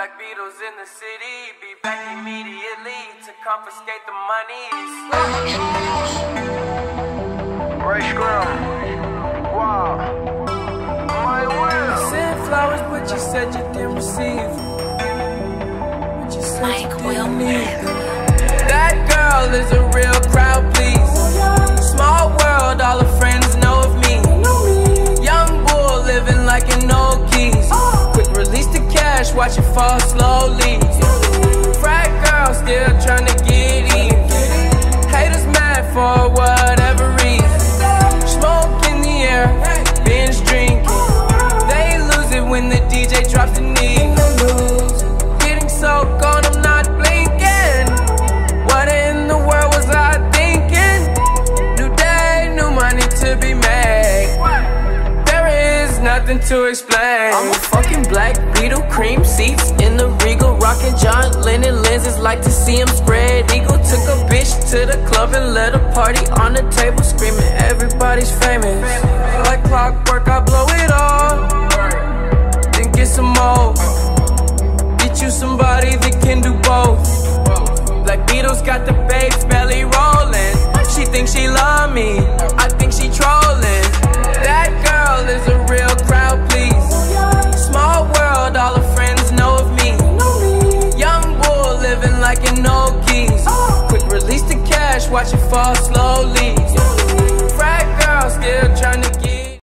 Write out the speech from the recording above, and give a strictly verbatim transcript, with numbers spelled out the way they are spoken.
Black Beatles in the city, be back immediately to confiscate the monies. Ray Scrum. Wow. My will. I sent flowers, but you said you didn't receive. But you said Mike you didn't Will. need them. That girl is a real crowd, please. Small world, all her friends know of me. Young bull living like an old keys. Quick release the cash, watch it fall slowly. Frat girl still trying to get in. Haters mad for whatever reason. Smoke in the air, binge drinking. They lose it when the D J drops the knee. Getting so gone, I'm not blinking. What in the world was I thinking? New day, new money to be made. There is nothing to explain. I'm a fucking Black Beetle, cream seats in the Regal, rocking John Lennon lenses, like to see him spread eagle. Took a bitch to the club and let a party on the table, screaming everybody's famous. Like clockwork, I blow it all, then get some more. Get you somebody that can do both. Black Beatles got the babes belly rolling. She thinks she love me, I think she trolling. That girl is a real crowd, please. Small world, all her friends know of me. Young bull living like an old geese. Quick release the cash, watch it fall slowly.